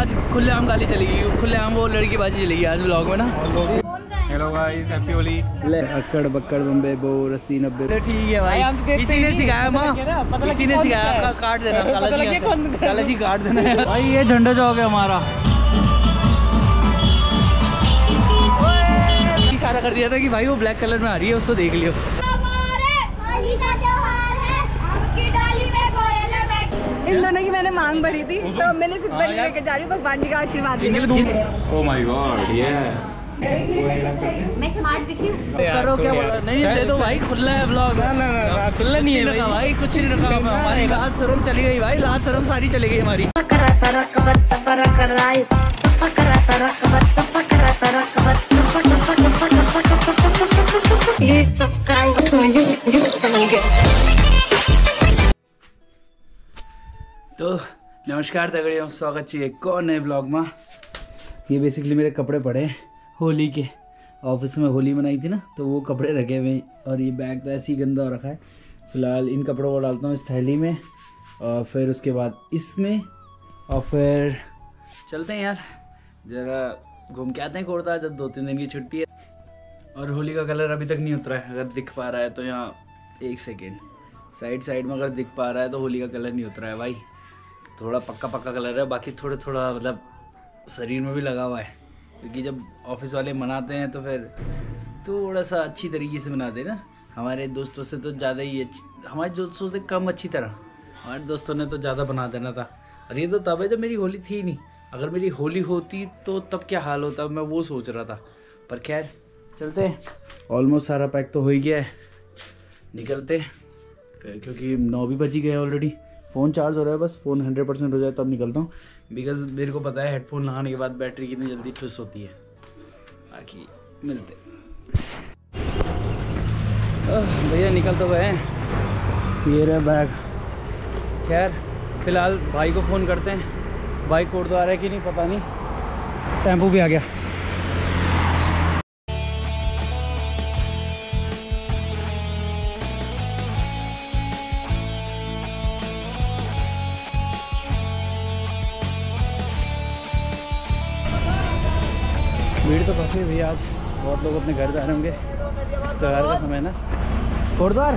आज खुलेआम गाली चलेगी, खुलेआम वो लड़की बाजी चलेगी आज व्लॉग में ना। Hello guys, happy Holi. अक्कड़ बक्कड़ बम्बे बो रस्सी 90। ठीक है भाई, किसी ने सिखाया माँ, किसी ने सिखाया। काट देना काला जी काट देना भाई। ये झंडा चौक है हमारा। इशारा कर दिया था कि भाई वो ब्लैक कलर में आ रही है, उसको देख लियो। इन दोनों की मैंने मांग भरी थी, तो मैंने सिर्फ बलि लेके जा रही हूँ भगवान जी का आशीर्वाद लेने। ओह माय गॉड, ये मैं स्मार्ट दिखी हूँ। करो क्या बोला? नहीं दे दो भाई, खुला है ब्लॉग। खुला नहीं है रखा भाई, कुछ नहीं रखा। हमारी लाज शर्म चली गई भाई, लाज शर्म सारी चली गई हमारी। तो नमस्कार दगड़ियों, स्वागत है एक और नए ब्लॉग में। ये बेसिकली मेरे कपड़े पड़े होली के, ऑफिस में होली मनाई थी ना, तो वो कपड़े रखे हुए। और ये बैग तो ऐसे ही गंदा हो रखा है। फिलहाल इन कपड़ों को डालता हूँ इस थैली में, और फिर उसके बाद इसमें, और फिर चलते हैं यार ज़रा घूम के आते हैं कोड़ता, जब 2-3 दिन की छुट्टी है। और होली का कलर अभी तक नहीं उतरा है, अगर दिख पा रहा है तो यहाँ एक सेकेंड साइड में अगर दिख पा रहा है तो होली का कलर नहीं उतरा है भाई। थोड़ा पक्का कलर है, बाकी थोड़ा मतलब शरीर में भी लगा हुआ है, क्योंकि जब ऑफिस वाले मनाते हैं तो फिर थोड़ा सा अच्छी तरीके से मनाते हैं ना। हमारे दोस्तों से तो ज़्यादा ही हमारे दोस्तों से कम अच्छी तरह हमारे दोस्तों ने तो ज़्यादा बना देना था। और ये तो तब है जब मेरी होली थी नहीं। अगर मेरी होली होती तो तब क्या हाल होता, मैं वो सोच रहा था। पर खैर चलते हैं, ऑलमोस्ट सारा पैक तो हो ही गया है, निकलते फिर, क्योंकि 9 भी बज ही गए ऑलरेडी। फ़ोन चार्ज हो रहा है, बस फ़ोन 100% हो जाए तब निकलता हूँ, बिकॉज़ मेरे को पता है हेडफोन लगाने के बाद बैटरी कितनी जल्दी ठुस होती है। बाकी मिलते भैया, निकल तो गए, ये रहा बैग। खैर फ़िलहाल भाई को फ़ोन करते हैं, बाइक कोड तो आ रहा है कि नहीं पता नहीं। टेम्पो भी आ गया। भीड़ तो काफ़ी है भैया, आज बहुत लोग अपने घर जा रहे होंगे, त्योहार का समय ना। कोटद्वार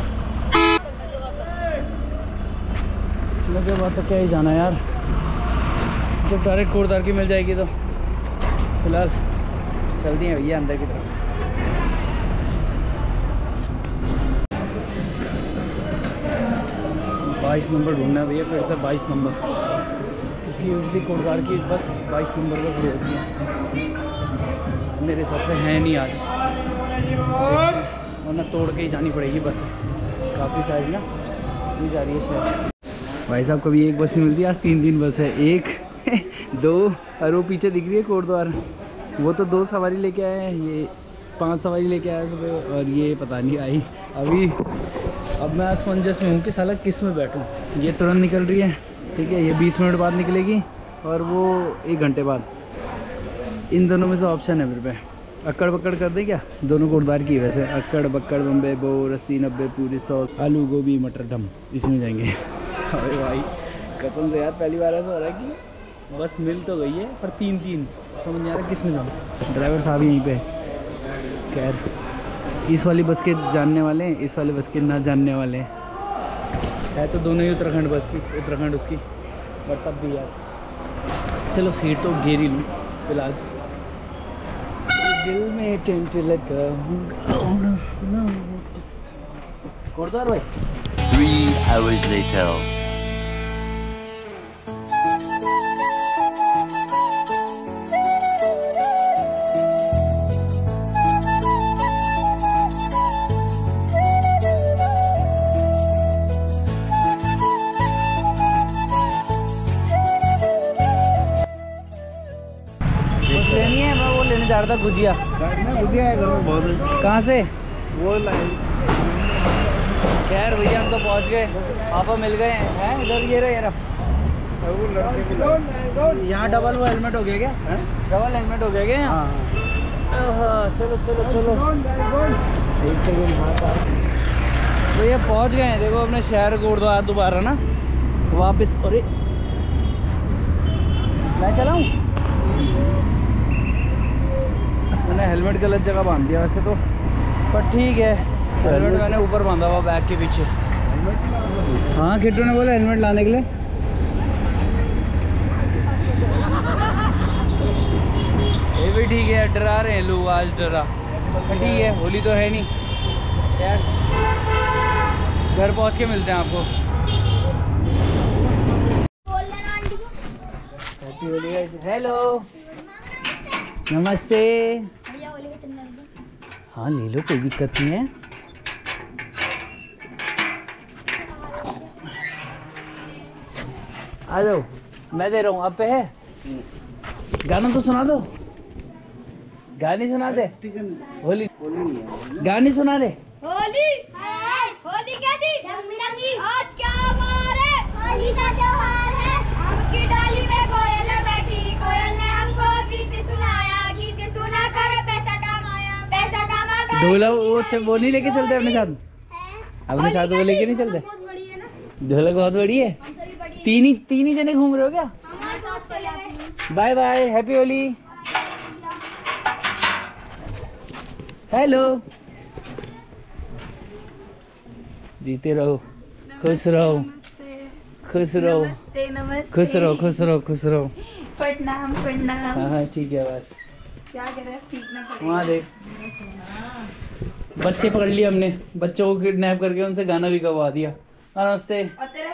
मुझे बात तो क्या ही जाना यार, जब डायरेक्ट कोटद्वार की मिल जाएगी तो। फिलहाल चलती हैं भैया अंदर की तरफ। बाईस नंबर ढूंढना है भैया, फिर से 22 नंबर, क्योंकि यूजली कोटद्वार की बस 22 नंबर पर खड़ी होती है। मेरे हिसाब से है नहीं आज, वरना तोड़ के ही जानी पड़ेगी बस। काफ़ी सारी ना नहीं जा रही है शायद। भाई साहब कभी एक बस नहीं मिलती, आज 3 बस है। 1 2 और वो पीछे दिख रही है कोटद्वार, वो तो 2 सवारी लेके आए हैं, ये 5 सवारी लेके आया सुबह, और ये पता नहीं आई अभी। अब मैं असमंजस में हूँ कि साला किस में बैठूँ। ये तुरंत निकल रही है, ठीक है, ये 20 मिनट बाद निकलेगी, और वो 1 घंटे बाद। इन दोनों में से ऑप्शन है मेरे पे। अक्कड़ बक्कड़ कर दे क्या, दोनों कोटद्वार की वैसे। अक्कड़ बक्कड़ बम्बे बो रस्सी 90 पूरी 100 आलू गोभी मटर डम, इसमें जाएंगे। अरे भाई कसम से यार, पहली बार ऐसा हो रहा है कि बस मिल तो गई है पर 3 समझ नहीं आ रहा किस में जाऊँ। ड्राइवर साहब यहीं पे। खैर इस वाली बस के जानने वाले हैं, इस वाले बस के ना जानने वाले हैं। है तो दोनों ही उत्तराखंड बस की, उत्तराखंड उसकी, बट तब भी यार चलो सीट तो घेर ही लूँ फिलहाल। दिल में टेंट लगा कोटद्वार भाई। 3 hours later. लेनी है, मैं वो लेने जा रहा था गुजिया। गुजिया है घर में बहुत। कहाँ से? वो लाइन। खैर भैया हम तो पहुँच गए, पापा मिल गए हैं इधर। ये रहा यहाँ डबल वो हेलमेट हो गया क्या? डबल हेलमेट हो गया क्या यहाँ? चलो चलो चलो, एक सेकंड। भैया पहुँच गए हैं, देखो अपने शहर कोटद्वार दोबारा ना वापस। अरे मैं चलाऊं? मैंने हेलमेट गलत जगह बांध दिया वैसे तो, पर ठीक है। हेलमेट मैंने ऊपर बांधा हुआ बैग के पीछे। हाँ किट्टू ने बोला हेलमेट लाने के लिए। ये भी ठीक है, डरा रहे हैं लोग आज, डरा ठीक है। होली तो है नहीं यार, घर पहुंच के मिलते हैं आपको। Happy Holi guys. हेलो नमस्ते। हाँ ले लो, कोई दिक्कत नहीं है। आ जाओ, मैं दे रहा हूँ। आप पे है गाना तो सुना दो, गाने सुना दे। होली गाने सुना दे। होली होली कैसी रंगी आज क्या बार है, होली का त्योहार है। आपकी डाली में कोयल बैठी, कोयल ने हमको गीत सुनाया, गीत सुना कर पैसा कमाया, पैसा कमा कर ढोलक वो नहीं लेके चलते अपने साथ, अपने साथ वो लेके नहीं चलते। बहुत बड़ी है ना, ढोलक बहुत बड़ी है। हमसे भी बड़ी तीन ही जने घूम रहे हो क्या? हमारे साथ चले आए। Bye bye, happy Holi. Hello, जीते रहो, खुश रहो, खुश रहो, नमस्ते नमस्ते, खुश रहो, खुश रहो, खुश रहो। प्रणाम प्रणाम। हाँ ठीक है बस। क्या कह रहे हैं, सीखना पड़ेगा। वहाँ देख, बच्चे पकड़ लिए हमने, बच्चों को किडनैप करके उनसे गाना भी गवा दिया। नमस्ते। और तेरा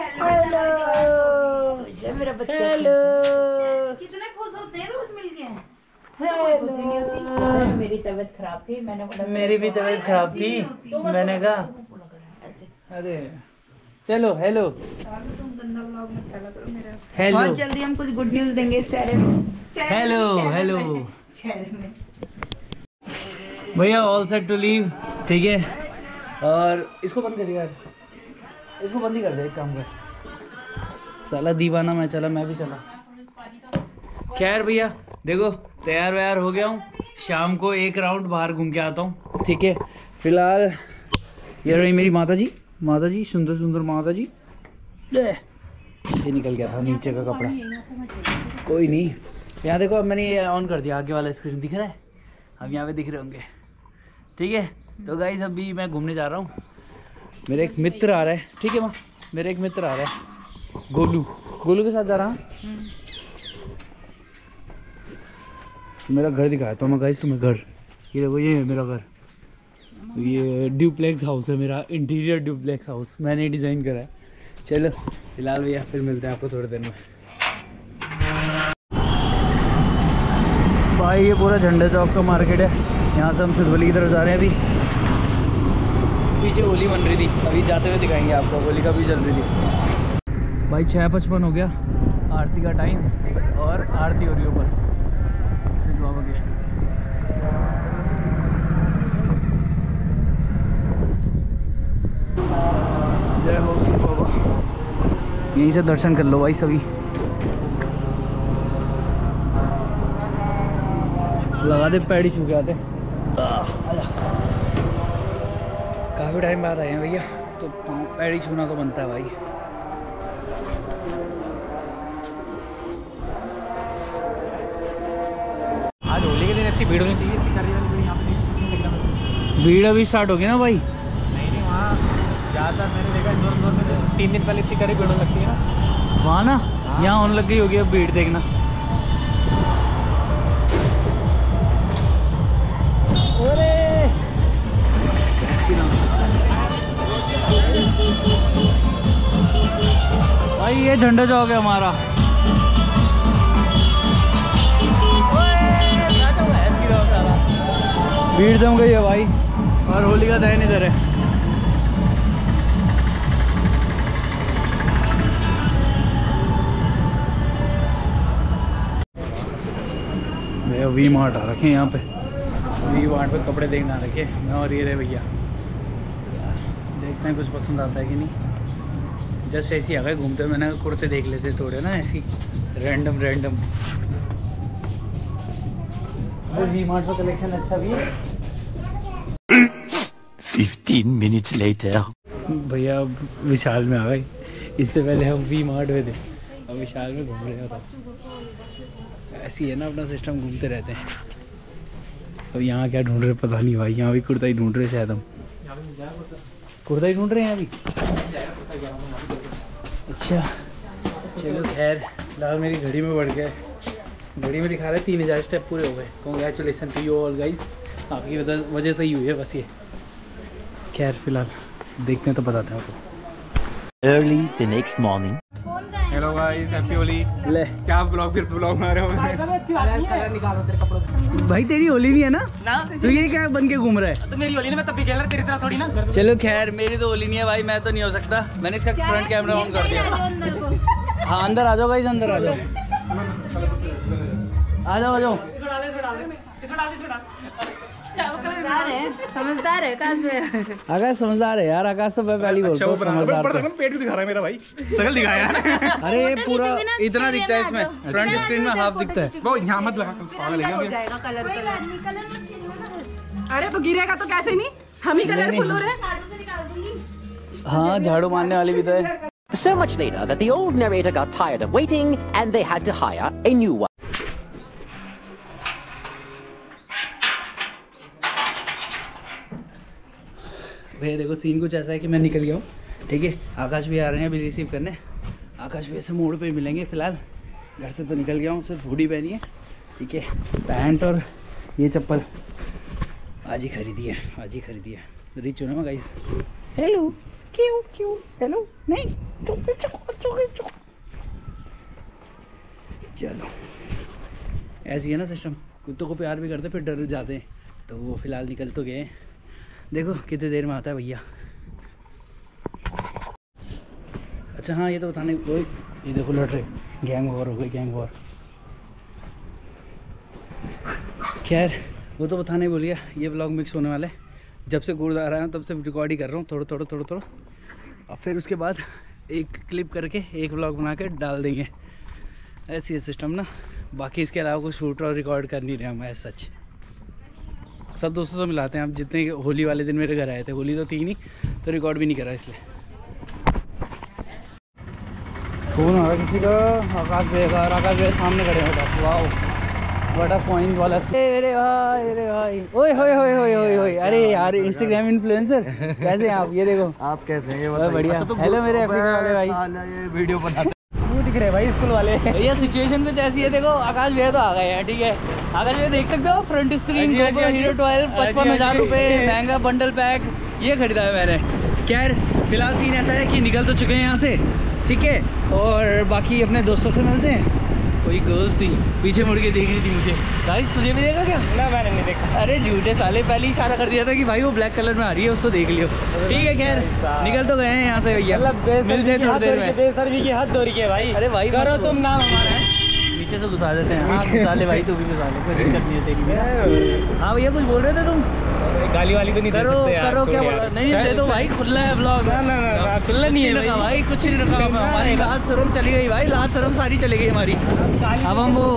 हेलो मेरा बच्चा, हेलो, कितने खुश होते हैं रोज मिल के। हेलो। मेरी तबीयत खराब थी, मैंने बोला मेरी भी तबीयत खराब थी, मैंने कहा अरे चलो। हेलो तुम गंदा व्लॉग मत डाला करो मेरा। हेलो, बहुत जल्दी हम कुछ गुड न्यूज देंगे इस चेहरे में। हेलो हेलो चेहरे में भैया, ऑल सेट टू लीव। ठीक है, और इसको बंद करिए यार, इसको बंद ही कर दे। एक काम कर, साला दीवाना मैं चला, मैं भी चला। खैर भैया देखो, तैयार व्यार हो गया हूँ, शाम को एक राउंड बाहर घूम के आता हूँ। ठीक है, फिलहाल ये रही मेरी माता जी, माता जी, सुंदर सुंदर माता जी। ये निकल गया था नीचे का कपड़ा, कोई नहीं। यहाँ देखो, अब मैंने ये ऑन कर दिया, आगे वाला स्क्रीन दिख रहा है, अब यहाँ पे दिख रहे होंगे। ठीक है, तो गाइस अभी मैं घूमने जा रहा हूँ, मेरा एक मित्र आ रहा है। ठीक है माँ, मेरा एक मित्र आ रहा है, गोलू, गोलू के साथ जा रहा हूँ। मेरा घर दिखाया तो मैं गाइस तुम्हें, घर ये देखो, ये है मेरा घर। ये ड्यूप्लेक्स हाउस है मेरा, इंटीरियर ड्यूप्लेक्स हाउस मैंने डिज़ाइन करा है। चलो फिलहाल भैया, फिर मिलते हैं आपको थोड़ी देर में। भाई ये पूरा झंडा चौक का मार्केट है, यहाँ से हम सिद्धवली की तरफ जा रहे हैं। अभी पीछे होली बन रही थी, अभी जाते हुए दिखाएंगे आपको, होली का भी चल रही थी। भाई 6:55 हो गया, आरती का टाइम, और आरती हो रही है ऊपर सिद्ध बाबा के। जय हो सिद्ध बाबा। यहीं से दर्शन कर लो भाई सभी, लगा दे पैड़ी छू के आते। काफ़ी टाइम बाद आए हैं भैया, तो पैड़ी छूना तो बनता है भाई। आज होली के दिन इतनी भीड़ होनी चाहिए, इतनी सारी भीड़ यहाँ पे। भीड़ अभी स्टार्ट होगी ना भाई। नहीं वहाँ ज़्यादातर मैंने देखा इंदौर में 3 दिन पहले इतनी करीब भीड़ लगती है ना वहाँ ना, यहाँ होने लग गई होगी अब भीड़, देखना। भाई ये झंडा चौक है हमारा। भीड़ जम गई है भाई, और होली का दहन इधर है। वी मार्ट आ रखे हैं यहाँ पे, वी मार्ट पे कपड़े देखना रखे मैं और ये रहे भैया। देखते हैं कुछ पसंद आता है कि नहीं। जस्ट ऐसे ही आ गए घूमते, मैंने कुर्ते देख लेते थोड़े ना, ऐसी रैंडम वी मार्ट का कलेक्शन अच्छा भी है। 15 minutes later. भैया विशाल में आ गए, इससे पहले हम वी मार्ट में थे, अब विशाल में घूम रहे हो तो ऐसी है ना अपना सिस्टम, घूमते रहते हैं। अब यहाँ क्या ढूंढ रहे पता नहीं भाई, यहाँ भी कुर्ता ही ढूंढ रहे शायद हम, कुर्ता ही ढूंढ रहे हैं यहाँ भी। अच्छा चलो खैर, फिलहाल मेरी घड़ी में बढ़ गया, घड़ी में दिखा रहे 3000 स्टेप पूरे हो गए। Congratulations to you all guys, आपकी वजह से ही हुई है बस ये। खैर फिलहाल देखते हैं तो बताते हैं आपको। Early the next morning. Hello guys, happy Holi. ले क्या ब्लॉग फिर ब्लॉग में आ रहे हो? भाई तेरी होली नहीं है ना? तो ये क्या बन के घूम रहा है? तो मेरी होली ने मैं तब भी खेल रहा, तेरी तरह थोड़ी ना। चलो खैर, मेरी तो होली नहीं है भाई, मैं तो नहीं हो सकता। मैंने इसका फ्रंट कैमरा ऑन कर दिया। हाँ अंदर आ जाओ गाइस, अंदर आ जाओ, आ जाओ आ जाओ। समझदार है आकाश, समझदार है यार। आकाश तो मैं पहली बोलता हूँ समझदार। पेट दिखा रहा है मेरा भाई, शकल दिखा यार। अरे ये पूरा इतना दिखता है इसमें, फ्रंट स्क्रीन में हाफ दिखता है। वो यहाँ मत लगा, पागल है क्या? अरे तो गिरेगा तो कैसे नहीं, हम ही कलरफुल हो रहे हैं। हाँ झाड़ू मारने वाली भी तो है। So much later that the old narrator got tired of waiting and they had to hire a new one. भैया देखो सीन कुछ ऐसा है कि मैं निकल गया हूँ, ठीक है। आकाश भी आ रहे हैं अभी रिसीव करने। आकाश भी ऐसे मोड़ पे ही मिलेंगे। फिलहाल घर से तो निकल गया हूँ, सिर्फ हुडी पहनी है, ठीक है। पैंट और ये चप्पल आज ही खरीदी है, आज ही खरीदी है। रिच होना गाइस। हेलो क्यों क्यों हेलो नहीं, चलो ऐसी है ना सिस्टम। कुत्तों को प्यार भी करते फिर डर जाते हैं, तो वो फिलहाल निकल तो गए। देखो कितनी देर में आता है भैया। अच्छा हाँ ये तो बताने कोई, ये देखो लड़ रहे, गैंग वॉर हो गई, गैंग वॉर। खैर वो तो बताने बोल गया। ये व्लॉग मिक्स होने वाला है, जब से गुरुद्वारा आया हूँ तब से रिकॉर्ड ही कर रहा हूँ, थोड़ा थोड़ा और फिर उसके बाद एक क्लिप करके एक व्लॉग बना के डाल देंगे। ऐसी है सिस्टम ना। बाकी इसके अलावा कुछ शूट और रिकॉर्ड कर नहीं रहे हम ऐसा सच। सब दोस्तों से मिलाते हैं। आप जितने होली वाले दिन मेरे घर आए थे, होली तो थी नहीं तो रिकॉर्ड भी नहीं करा इसलिए। फोन आ रहा किसी का, आकाश भैया, आकाश भैया सामने खड़े हैं। वाओ बड़ा पॉइंट वाला मेरे भाई, मेरे भाई। ओए होए होए होए होए होए। अरे यार इंस्टाग्राम इन्फ्लुएंसर कैसे हैं आप? ये देखो आप कैसे हैं ये बताइए। बढ़िया। हेलो मेरे अफ्रीका वाले भाई, ये वीडियो बनाते क्यों दिख रहे भाई स्कूल वाले? भैया सिचुएशन कुछ ऐसी है। देखो आकाश भैया तो आ गए हैं, ठीक है। आकाश भैया देख सकते हो फ्रंट स्क्रीन GoPro Hero 12 55,000 रुपये महंगा बंडल पैक, ये खरीदा है मैंने। खैर फिलहाल सीन ऐसा है कि निकल तो चुके हैं यहाँ से, ठीक है। और बाकी अपने दोस्तों से मिलते हैं। कोई गर्ल्स थी पीछे मुड़ के देख रही थी मुझे। गाइस तुझे भी देखा क्या? ना मैंने नहीं देखा। अरे झूठे साले, पहले ही इशारा कर दिया था कि भाई वो ब्लैक कलर में आ रही है, उसको देख लियो। ठीक है खैर निकल तो गए हैं यहाँ से भैया, मिलते हैं थोड़ी देर में। बेसर्मी की हद हो रही है भाई। अरे भाई करो तुम नाम हमारा, नीचे से घुसा देते हैं। हाँ घुसा ले भाई, तू भी घुसा ले, कोई दिक्कत नहीं है तेरी भी। हाँ भैया कुछ बोल रहे थे तुम? गाली वाली तो नहीं दे सकते यार। करो क्या बोला? नहीं दे दो भाई, खुला है ब्लॉग। ना खुला नहीं है रखा भाई, कुछ नहीं रखा। हमारी लाज शर्म चली गई भाई, लाज शर्म सारी चली गई हमारी। अब हम वो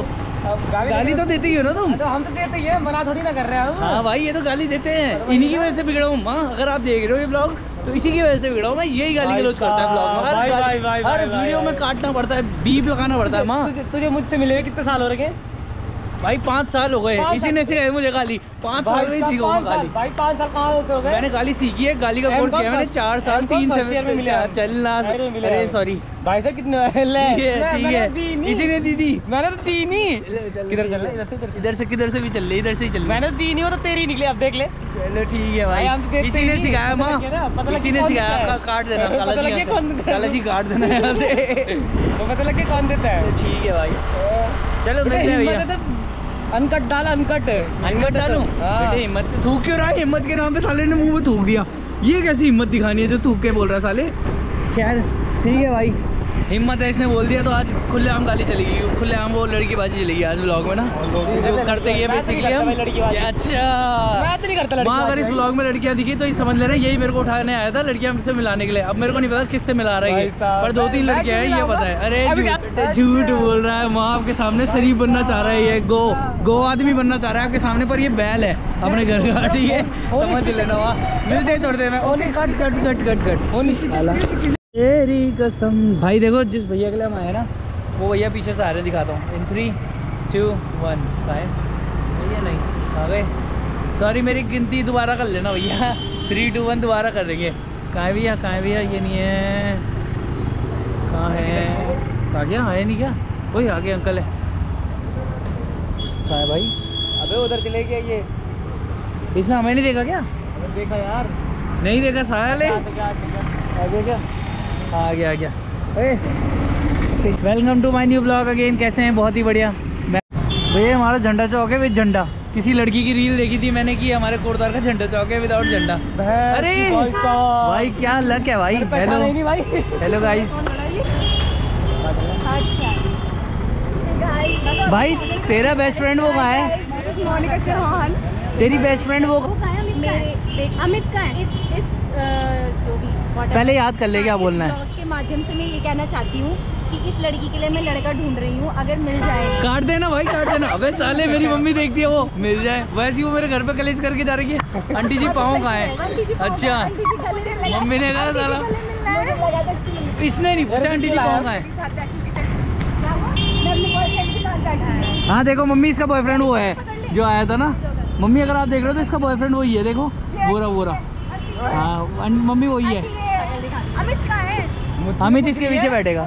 गाली तो देते ही हो ना तुम? तो हम तो देते ही है, मना थोड़ी ना कर रहे हैं। हाँ भाई ये तो गाली देते हैं, इन्हीं की वजह से बिगड़ा हूँ। माँ अगर आप देख रहे हो ये ब्लॉग तो इसी की वजह से बिगड़ा हूँ मैं। यही गाली गलौज करता है ब्लॉग में, हर वीडियो में काटना पड़ता है, बीप लगाना पड़ता है। माँ तुझे मुझसे मिले हुए कितने साल हो रहे? भाई 5 साल हो गए, इसी ने सिखाई मुझे गाली। 5 साल में ही सीखा हूँ गाली भाई। 5 साल कहाँ से हो गए? मैंने गाली सीखी है, गाली का कोर्स किया मैंने 4 साल 3 से चलना। अरे सॉरी भाई साहब कितने ठीक है, इसी ने दी थी। मैंने तो 3 ही। किधर चल रहे? किधर से भी चल रही, इधर से ही चल रही। मैंने तो 3 ही, वो तो तेरी निकली। अब देख ले। चलो ठीक है भाई, इसी ने सिखाया माँ, इसी ने सिखाया। काट देना काला जी, काट देना यहाँ से। तो पता लगे कौन देता है। ठीक है भाई चलो मिलते हैं भैया। अनकट डाल, अनकट डालूं? बेटे हिम्मत थूक क्यों रहा है? हिम्मत के नाम पे साले ने मुंह में थूक दिया। ये कैसी हिम्मत दिखानी है जो थूक के बोल रहा है साले? खैर ठीक है भाई, हिम्मत है, इसने बोल दिया तो आज खुलेआम गाली चलेगी, खुलेआम वो लड़कीबाजी चलेगी आज व्लॉग में ना, जो करते ही है बेसिकली हम। अच्छा मैं तो नहीं करता लड़की। अगर इस व्लॉग में लड़कियां दिखी तो ये समझ ले रहे हैं यही मेरे को उठाने आया था लड़कियां से मिलाने के लिए। अब मेरे को नहीं पता किससे मिला रहा है, पर 2-3 लड़कियां हैं ये पता है। अरे झूठ बोल रहा है, माँ आपके सामने शरीफ बनना चाह रहा है, ये गो आदमी बनना चाह रहा है आपके सामने, पर ये बैल है अपने घर का। ठीक है समझ लेना। वहाँ मिलते ही थोड़ी देर में। Cut cut cut cut cut तेरी कसम। भाई देखो जिस भैया के लिए हम आए ना, वो भैया पीछे से आ रहे, दिखाता हूँ। इन 3, 2, 1 कहाँ भैया? नहीं आ गए। सॉरी मेरी गिनती दोबारा कर लेना भैया। 3, 2, 1 दोबारा कर देंगे। कहाँ है भैया? कहाँ है भैया? ये नहीं है। कहाँ है? आ गया? है नहीं क्या? वही आगे अंकल है। कहाँ है भाई? अबे उधर चले गया ये। इसने हमें नहीं देखा क्या? देखा यार, नहीं देखा साले। आ गया क्या? आ गया आ गया। Welcome to my new blog again. कैसे हैं? बहुत ही बढ़िया। भैया हमारा झंडा चौक है विद झंडा। किसी लड़की की रील देखी थी मैंने कि हमारे कोटद्वार का झंडा चौक है विदाउट झंडा। अरे भाई क्या लक है भाई। Hello hello guys. भाई तेरा बेस्ट फ्रेंड वो कहाँ है? मोनिका चौहान। तेरी बेस्ट फ्रेंड वो अमित का है। इस जो भी पहले याद कर ले क्या बोलना है। ब्लॉग के माध्यम से मैं ये कहना चाहती हूँ कि इस लड़की के लिए मैं लड़का ढूंढ रही हूँ, अगर मिल जाए। काट देना भाई, काट देना। अबे साले मेरी मम्मी देखती है, वो मिल जाए। वैसे ही वो मेरे घर पे कलेश करके जा रही है। आंटी जी पाँव कहाँ है? अच्छा मम्मी ने कहा साला, इसने नहीं पूछा आंटी जी पाँव कहाँ है। हाँ देखो मम्मी, इसका बॉयफ्रेंड वो है जो आया था ना। मम्मी अगर आप देख रहे हो तो इसका बॉयफ्रेंड वही है, देखो बोरा बोरा। हाँ मम्मी वही है। अमित इसके पीछे बैठेगा।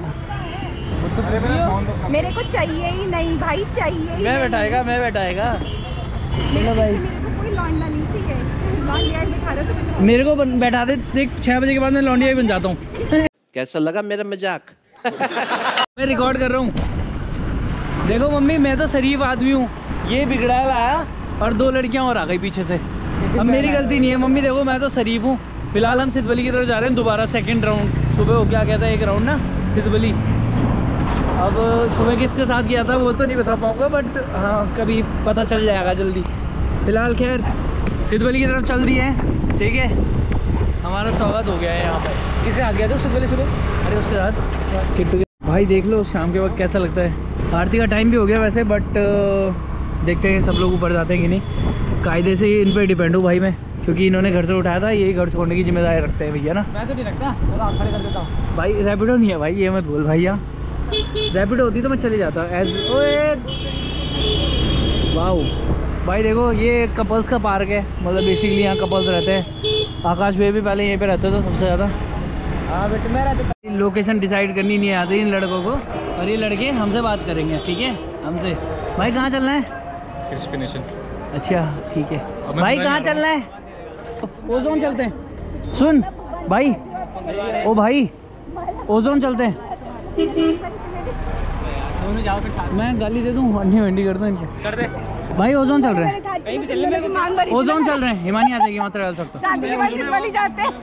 मेरे को चाहिए ही नहीं भाई, चाहिए ही मैं बैठाएगा, मैं बैठाएगा। चलो भाई मेरे को कोई लौंडा नहीं चाहिए। लौंडिया दिखा रहे हो तो मेरे को बैठा दे। देख 6 बजे के बाद मैं लौंडिया ही बन जाता हूँ। कैसा लगा मेरा मजाक? मैं रिकॉर्ड कर रहा हूँ। देखो मम्मी मैं तो शरीफ आदमी हूँ, ये बिगड़ा आया और 2 लड़कियाँ और आ गई पीछे से। अब मेरी गलती नहीं है मम्मी। देखो मैं तो शरीफ हूँ। फिलहाल हम सिद्धबली की तरफ जा रहे हैं दोबारा, सेकंड राउंड। सुबह हो क्या कहता है, एक राउंड ना सिद्धबली। अब सुबह किसके साथ गया था वो तो नहीं बता पाऊँगा, बट हाँ कभी पता चल जाएगा जल्दी। फिलहाल खैर सिद्धबली की तरफ चल दिए हैं, ठीक है। हमारा स्वागत हो गया है यहाँ पर। किसके साथ गया था सिद्धबली सुबह? अरे उसके साथ किट्टू। भाई देख लो शाम के वक्त कैसा लगता है। आरती का टाइम भी हो गया वैसे, बट देखते हैं सब लोग ऊपर जाते हैं कि नहीं। कायदे से इन पर डिपेंड हूँ भाई मैं, क्योंकि इन्होंने घर से उठाया था, यही घर छोड़ने की जिम्मेदारी रखते हैं भैया ना। मैं तो नहीं रखता, मैं तो आप खड़े कर देता हूँ। भाई रैपिडो नहीं है भाई, ये मत बोल भैया। रैपिडो होती तो मैं चले जाता एज। ओए वाओ भाई देखो ये कपल्स का पार्क है, मतलब बेसिकली यहाँ कपल्स रहते हैं। आकाश भाई भी पहले यहीं पे रहते थे सबसे ज़्यादा। हाँ बेटे मैं रहता। लोकेशन डिसाइड करनी नहीं आती इन लड़कों को, और ये लड़के हमसे बात करेंगे, ठीक है हमसे। भाई कहाँ चलना है? Crispy nation. अच्छा ठीक है भाई, कहाँ चलना है? ओजोन चलते हैं। सुन भाई, ओ भाई ओजोन चलते हैं। दोनों जाओ फिर। मैं गाली दे दूँ, अंडी वंडी कर दूँ इनके। कर दे भाई ओजोन चल रहे हैं, कहीं भी चलने में। ओजोन चल रहे हैं। हिमानी आ जाएगी, मात्र डाल सकता। शादी के बाद सिद्धबली जाते हैं।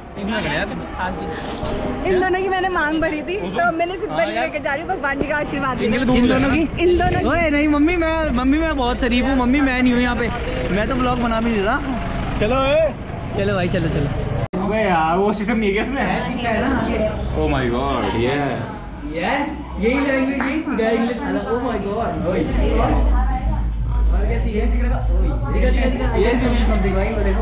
इन दोनों की मैंने मांग भरी थी तो मैंने सिद्धबली लेके जा रही हूँ। भगवान जी का आशीर्वाद इन दोनों की? इन दोनों की। ओए नहीं मम्मी, मैं बहुत शरीफ हूँ मम्मी, मैं नहीं हूँ यहाँ पे। मैं तो ब्लॉग बना भी नहीं रहा। चलो चलो भाई चलो चलो। अबे यार वो सिस्टम नहीं है क्या इसमें? ओह माय गॉड ये यही लैंग्वेज यही सीखा इंग्लिश। ओह माय गॉड और क्या सीखे? ये समथिंग भाई देखो।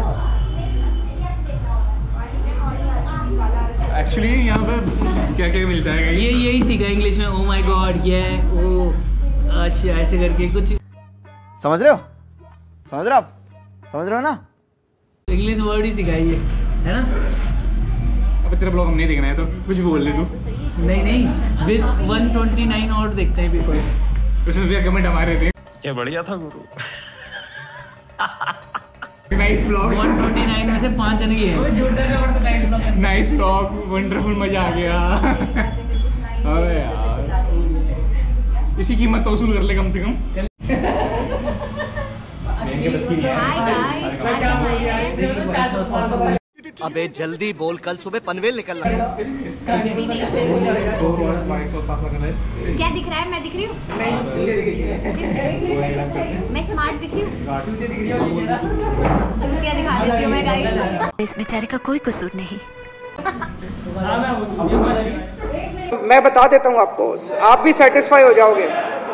एक्चुअली यहाँ पे क्या क्या मिलता है? ये यही सीखा इंग्लिश में। ओह माय गॉड ये ओ अच्छा ऐसे करके कुछ समझ रहे हो? समझ रहे हो आप? समझ रहे हो ना? इंग्लिश वर्ड ही सिखाई है ना। अब तेरा ब्लॉग हम नहीं देखना है तो कुछ भी बोल ले तू। नहीं विद 129 और देखते हैं पीपल। उसमें भी कमेंट हमारे थे। क्या बढ़िया था गुरु। Nice blog. 129 में से 5 जन की है। नाइस ब्लॉग, वंडरफुल, मजा आ गया। अबे यार इसकी कीमत तो वसूल कर ले कम से कम। अबे जल्दी बोल, कल सुबह पनवेल निकलना। क्या दिख रहा है? मैं दिख रही हूँ? मैं स्मार्ट दिख रही हूँ? चूतिया दिखा देती हूँ मैं गाइस। इस बेचारे का कोई कसूर नहीं। मैं बता देता हूँ आपको, आप भी सेटिस्फाई हो जाओगे।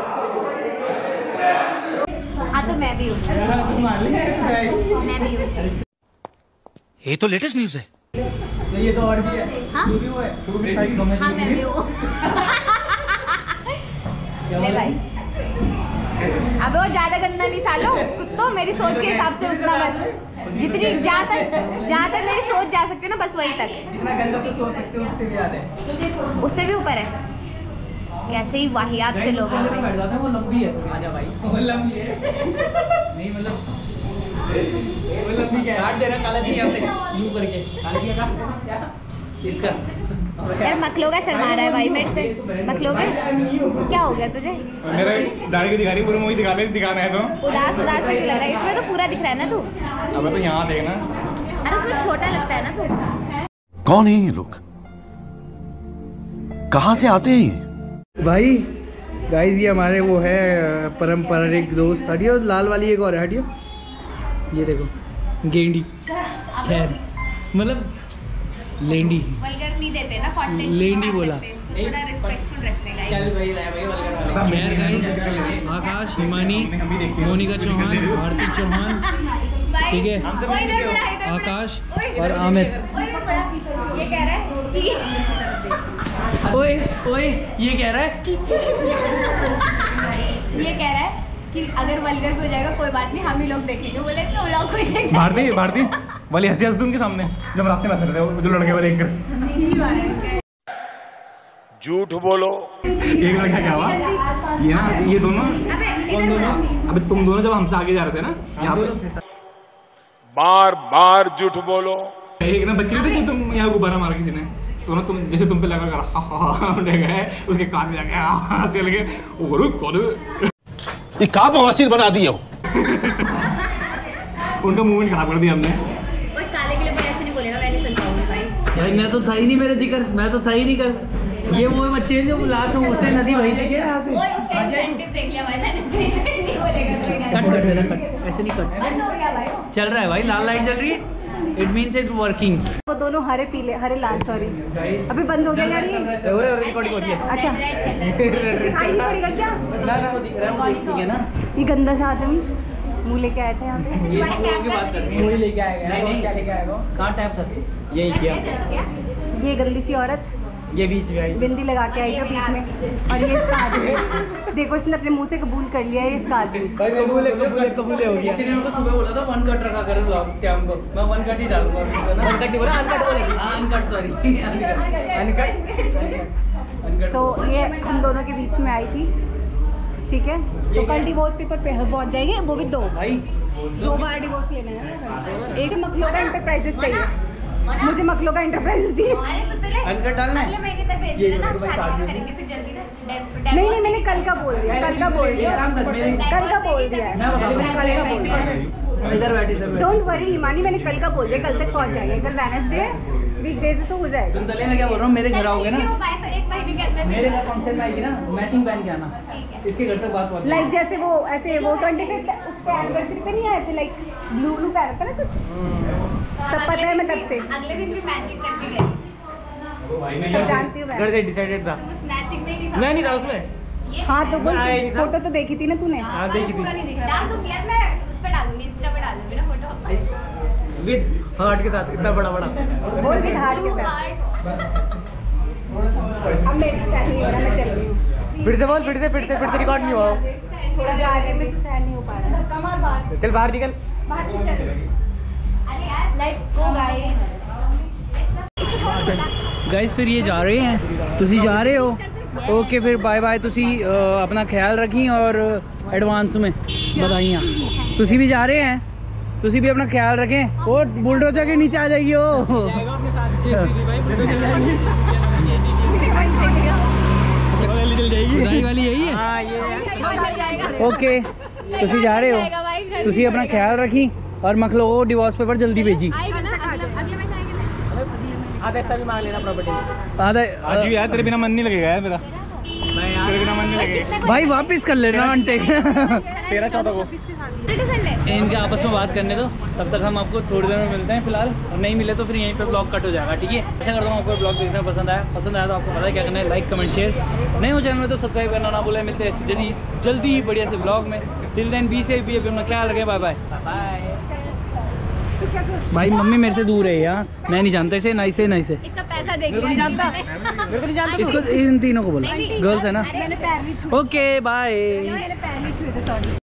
हाँ तो मैं भी हूँ, मैं भी हूँ। ये तो लेटेस्ट न्यूज़ है। ये तो और भी है। हाँ? तू भी वो है। हाँ मैं भी हूँ। ले भाई। अब वो ज्यादा गंदा नहीं सालो, कुत्तो मेरी सोच के हिसाब से उतना बस, जितनी जहाँ तक मेरी सोच जा सकती है ना, बस वही तक। जितना गंदा तो सोच सकते हो उससे भी ज्यादा है, उससे भी ऊपर है। कैसे ही वाहियात से लोग हैं भाई। वो लंबी है। आजा भाई, वो लंबी है नहीं मतलब वो लंबी क्या काट दे रहा काला जी यहाँ से यूं करके, काला जी का इसका यार मखलोगा शर्मा रहा है भाई मेरे से। मखलोगा क्या हो गया तुझे? मेरे दाढ़ी को दिखा रही, पूरा मुझे दिखाना है तो उदास से क्यों लग रहा है? इसमें तो पूरा दिख रहा है ना तू। अब तो यहाँ देखना। अरे उसमें छोटा लगता है ना तू। कौन है ये लोग, कहाँ से आते हैं भाई गाइस ये हमारे वो है पारंपरिक दोस्त। हटियो, लाल वाली एक और है, हटियो। ये देखो गेंडी, खैर मतलब लेंडी, वल्गर नहीं देते ना कंटेंट, लेंडी बोला। थोड़ा रिस्पेक्टफुल रखते हैं। चल भाई वल्गर वाले। खैर गाइस, आकाश, हिमानी, मोनिका चौहान, भारती चौहान, ठीक है, आकाश और आमिर। ये कह रहा है ओए ओए ये कह रहा है ये कह रहा है कि अगर वल्गर भी हो जाएगा कोई बात नहीं, हम ही लोग देखेंगे। बोले तो व्लॉग कोई देखेगा। भारती वाली हंसी हंस उनके सामने जब रास्ते में हंस रहे थे जो लड़के वाले एक झूठ बोलो। एक लड़का क्या हुआ, ये ना ये दोनों अबे तुम दोनों जब हमसे आगे जा रहे थे ना यहाँ पे, बार बार झूठ बोलो। एक ना बच्ची थी जो तुम यहाँ गुब्बारा मारा किसी ने, तो ना तुम जैसे तुम पे लगा गए, उसके कान में जाके लगे ये का बवासीर बना दिया हो। उनका मूवमेंट खराब कर दिया हमने। कोई काले के लिए कोई ऐसे नहीं बोलेगा, मैं नहीं सुन पाऊंगी भाई। यार मैं तो था ही नहीं, मेरे जिक्र मैं तो था ही नहीं कर। ये वो बच्चे जो लास्ट में उससे नदी वही थी क्या यहाँ से? ओए उसका इंसेंटिव देख लिया भाई मैंने, नहीं बोलेगा कोई। कट ऐसे नहीं कट, बंद हो गया भाई। चल रहा है भाई, लाल लाइट चल रही है, इट मीन्स इट वर्किंग। वो दोनों हरे पीले, हरे लाल, सॉरी अभी बंद हो गया यार ये। रिकॉर्डिंग हो रही है। अच्छा दिखाई नहीं पड़ेगा क्या? ठीक है ना, ये गंदा सा आदमी मुँह लेके आए थे यहाँ पे। ये लोगों की बात कर रही है। मुझे लेके आएगा। नहीं क्या लेके आएगा? कहाँ टैप था यही किया। ये गंदी सी औरत ये बीच में आई, बिंदी लगा के आई जो बीच में, और ये इसका आदमी देखो, इसने अपने मुंह से कबूल कर लिया है इसका आदमी। भाई कबूल हो गया। किसी ने उनको सुबह बोला था 1 कट रखा करो व्लॉग शाम को, मैं 1 कट ही डालूंगा। 1 कट ही बोला, अनकट बोलेगी। हां अनकट, सॉरी अनकट। तो ये हम दोनों के बीच में आई थी, ठीक है। तो कल डिवोर्स पेपर पे पहुंच जाएंगे, वो भी 2 बार डिवोर्स लेना है। एक मखलोगा इंटरप्राइजेस चाहिए मुझे, मखलोगा इंटरप्राइजेस चाहिए। अनकट डालना है। अगले महीने तक भेज देना ना, हम शादी करेंगे फिर जल्दी ना। नहीं मैंने कल का बोल दिया, कल का बोल दिया। इधर बैठ, इधर बैठ। डोंट वरी हिमानी, मैंने कल का बोल दिया, कल तक पहुंच जाएंगे। कल वेडनेसडे वीकडेज तो हो जाएगा। सुन तले मैं क्या बोल रहा हूँ, मेरे घर आओगे ना, एक महीने के अंदर मेरे घर फंक्शन में आएगी ना, मैचिंग पहन के आना, इसके घर तक बात पहुंच। लाइक जैसे वो ऐसे वो 25th उस पे एनिवर्सरी पे नहीं आए थे, लाइक ब्लू पहना था ना कुछ, सब पता है मैं तब से। अगले दिन भी मैचिंग करके गई। सब जानती हूँ घर से डिसाइडेड था, उस मैचिंग में ही मैं नहीं था उसमें। हाँ तो बोल, आया नहीं था। फोटो तो देखी थी ना तूने? हाँ देखी थी, डाल दूंगी यार, मैं उस पे डाल दूंगी, इंस्टा पे डाल दूंगी ना फोटो विद हार्ट के साथ, इतना बड़ा बोल विद हार्ट के साथ। अब मेरी सैर नहीं हो रहा, मैं चल रही हूँ। फिर से बोल, फिर से रिकॉर्ड नहीं हुआ। थोड़ा जा रही है, मेरे से सैर नहीं हो पा रहा। चल बाहर निकल। Let's go guys. गाइस फिर ये जा रहे हैं, तुसी जा रहे हो? ओके फिर बाय बाय। तुसी अपना ख्याल रखी और एडवांस में बधाइयाँ। तुसी भी जा रहे हैं, तुसी भी अपना ख्याल रखें और बुलडोजर के नीचे आ जाइए हो। वाली यही है। ओके तुसी जा रहे हो, तुसी अपना ख्याल रखी और मखलो डिवोर्स पेपर जल्दी भेजी। आधा भी मांग लेना प्रॉपर्टी में। आधा आज भी यार तेरे बिना मन नहीं लगेगा यार मेरा, तेरे बिना मन नहीं लगेगा। भाई वापस कर लेना अंटे 13-14 को इनके आपस में बात करने दो, तब तक हम आपको थोड़ी देर में मिलते हैं फिलहाल, और नहीं मिले तो फिर यहीं पे ब्लॉग कट हो जाएगा, ठीक है। आशा करता हूँ आपको ब्लॉग देखना पसंद आया तो आपको पता है क्या करना है, लाइक कमेंट शेयर, नए हो चैनल में तो सब्सक्राइब करना ना भूलें। मिलते हैं ऐसे जल्दी बढ़िया से ब्लॉग में। टिल देन बी से भी अपना ख्याल रखें, बाय बाय। भाई मम्मी मेरे से दूर है यार, मैं नहीं जानता इसे, ना इसे ना इसे। इसका पैसा देख मेरे को नहीं जानता, मेरे को नहीं जानता। इसको इन तीनों को बोला, गर्ल्स है ना। Okay bye.